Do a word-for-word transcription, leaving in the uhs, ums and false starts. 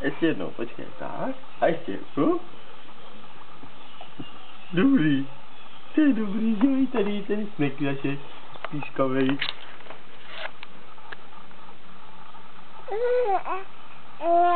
Ještě jednou, počkej, tak. A ještě jednou. Dobrý. To je dobrý, dělej tady ten smek naše pískavej.